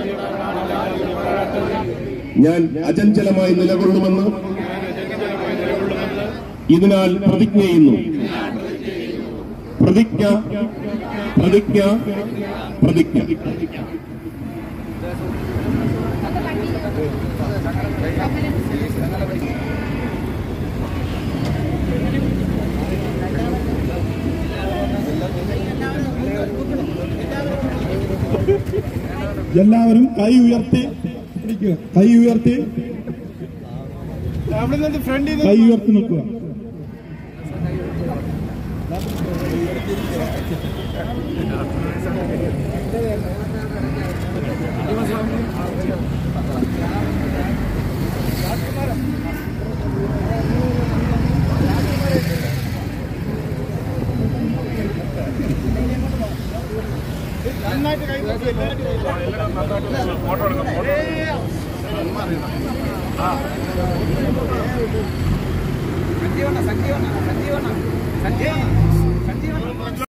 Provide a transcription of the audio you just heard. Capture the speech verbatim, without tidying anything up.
ഞാൻ അചഞ്ചലമായി നിലകൊള്ളുമെന്ന് ഇതിനാൽ പ്രതിജ്ഞ ചെയ്യുന്നു. പ്രതിജ്ഞ പ്രതിജ്ഞ പ്രതിജ്ഞ. എല്ലാവരും കൈ ഉയർത്തി കൈ ഉയർത്തി കൈ ഉയർത്തി നിൽക്കുക. നന്നായിട്ട് കൈ ഫോട്ടോ എടുക്കാം. സഞ്ജീവണ്ണ സഞ്ജീവണ്ണ സഞ്ജീവണ്ണ സഞ്ജീവണ്ണ